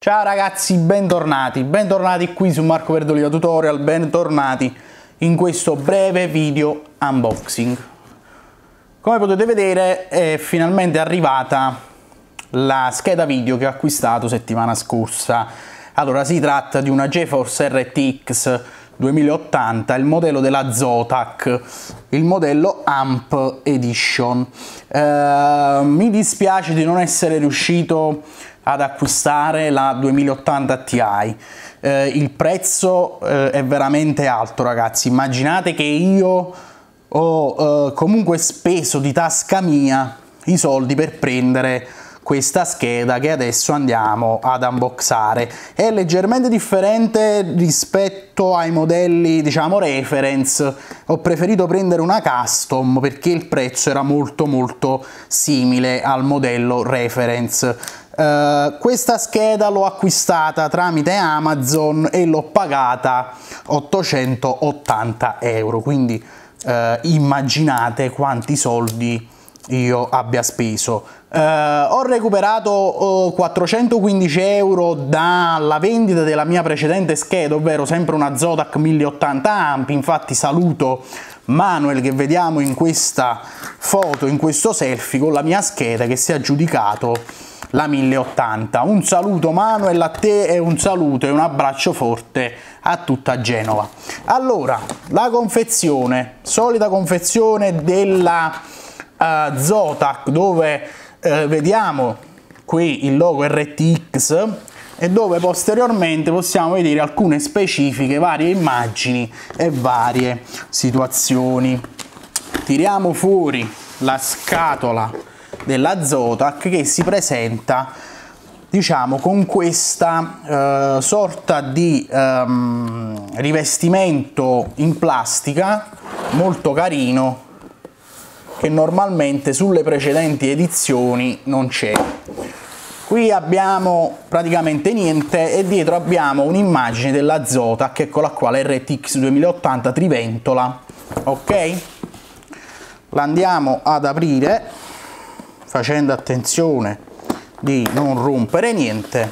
Ciao ragazzi, bentornati qui su Marco Verdoliva Tutorial, bentornati in questo breve video unboxing. Come potete vedere è finalmente arrivata la scheda video che ho acquistato settimana scorsa. Allora, si tratta di una GeForce RTX 2080, il modello della Zotac, il modello AMP Edition. Mi dispiace di non essere riuscito ad acquistare la 2080 Ti. Il prezzo è veramente alto, ragazzi. Immaginate che io ho comunque speso di tasca mia i soldi per prendere questa scheda che adesso andiamo ad unboxare. È leggermente differente rispetto ai modelli, diciamo, reference. Ho preferito prendere una custom perché il prezzo era molto simile al modello reference. Questa scheda l'ho acquistata tramite Amazon e l'ho pagata 880 euro, quindi immaginate quanti soldi io abbia speso. Ho recuperato 415 euro dalla vendita della mia precedente scheda, ovvero sempre una Zotac 1080 amp. Infatti saluto Manuel che vediamo in questa foto, in questo selfie, con la mia scheda che si è aggiudicato la 1080. Un saluto Manuel a te e un saluto e un abbraccio forte a tutta Genova. Allora, la confezione, solita confezione della Zotac, dove vediamo qui il logo RTX e dove posteriormente possiamo vedere alcune specifiche, varie immagini e varie situazioni. Tiriamo fuori la scatola della Zotac che si presenta, diciamo, con questa sorta di rivestimento in plastica molto carino che normalmente sulle precedenti edizioni non c'è. Qui abbiamo praticamente niente e dietro abbiamo un'immagine della Zotac, eccola qua, la RTX 2080 triventola. Ok, la andiamo ad aprire facendo attenzione di non rompere niente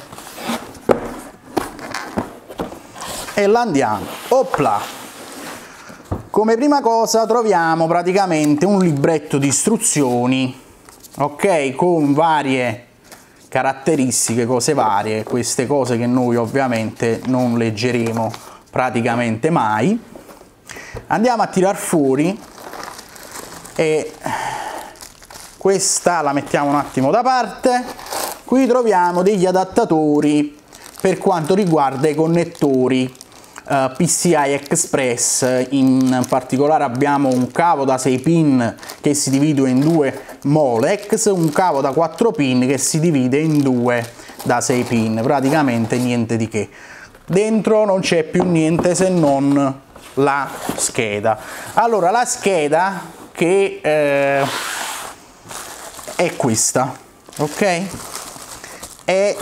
e la andiamo, opla. Come prima cosa troviamo praticamente un libretto di istruzioni, ok, con varie caratteristiche, cose varie, queste cose che noi ovviamente non leggeremo praticamente mai. Andiamo a tirar fuori e questa la mettiamo un attimo da parte. Qui troviamo degli adattatori per quanto riguarda i connettori PCI Express. In particolare abbiamo un cavo da 6 pin che si divide in due Molex, un cavo da 4 pin che si divide in due da 6 pin, praticamente niente di che. Dentro non c'è più niente se non la scheda. Allora, la scheda che è questa, ok, e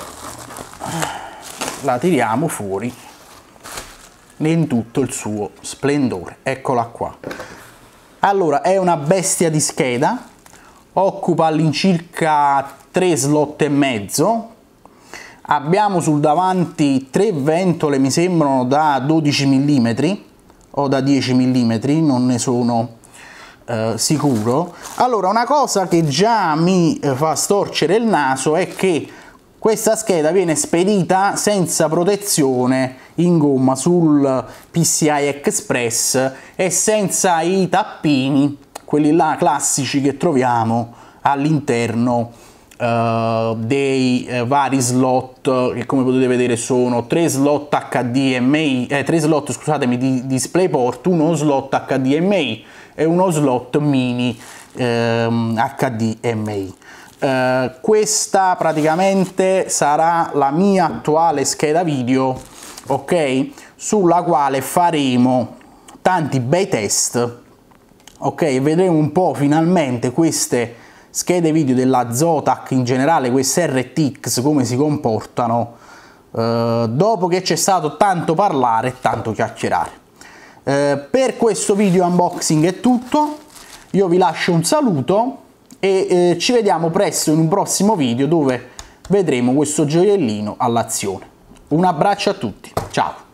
la tiriamo fuori in tutto il suo splendore, eccola qua. Allora, è una bestia di scheda, occupa all'incirca 3 slot e mezzo. Abbiamo sul davanti 3 ventole, mi sembrano da 12 mm o da 10 mm, non ne sono sicuro. Allora, una cosa che già mi fa storcere il naso è che questa scheda viene spedita senza protezione in gomma sul PCI Express e senza i tappini, quelli là classici che troviamo all'interno dei vari slot, che come potete vedere sono 3 slot HDMI, 3 slot, scusatemi, di DisplayPort, uno slot HDMI e uno slot mini HDMI. Questa praticamente sarà la mia attuale scheda video, ok, sulla quale faremo tanti bei test, ok, vedremo un po' finalmente queste schede video della Zotac, in generale queste RTX, come si comportano dopo che c'è stato tanto parlare e tanto chiacchierare. Per questo video unboxing è tutto, io vi lascio un saluto e ci vediamo presto in un prossimo video dove vedremo questo gioiellino all'azione. Un abbraccio a tutti, ciao!